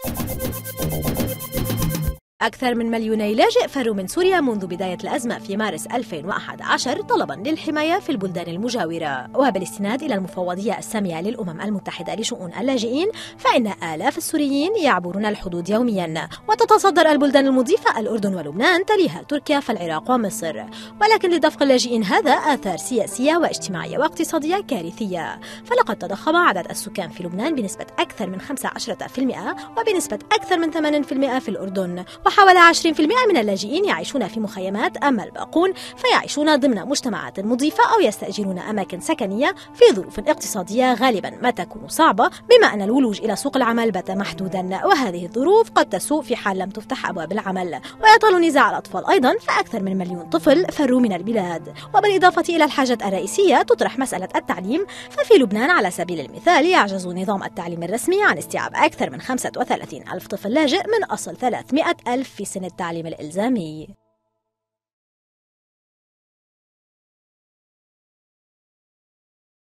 أكثر من 2 مليون لاجئ فروا من سوريا منذ بداية الأزمة في مارس 2011 طلباً للحماية في البلدان المجاورة. وبالاستناد إلى المفوضية السامية للأمم المتحدة لشؤون اللاجئين، فإن آلاف السوريين يعبرون الحدود يومياً، وتتصدر البلدان المضيفة الأردن ولبنان، تليها تركيا فالعراق ومصر. ولكن لدفق اللاجئين هذا آثار سياسية واجتماعية واقتصادية كارثية، فلقد تضخم عدد السكان في لبنان بنسبة أكثر من 15% وبنسبة أكثر من 8% في الأردن، وحوالي 20% من اللاجئين يعيشون في مخيمات، أما الباقون فيعيشون ضمن مجتمعات مضيفة أو يستأجرون أماكن سكنية في ظروف اقتصادية غالبا ما تكون صعبة، بما أن الولوج إلى سوق العمل بات محدودا، وهذه الظروف قد تسوء في حال لم تفتح أبواب العمل. ويطال نزاع الأطفال أيضا، فأكثر من 1,000,000 طفل فروا من البلاد. وبالإضافة إلى الحاجة الرئيسية تطرح مسألة التعليم، ففي لبنان على سبيل المثال يعجز نظام التعليم الرسمي عن استيعاب أكثر من 35,000 طفل لاجئ من أصل 300,000 في سن التعليم الإلزامي.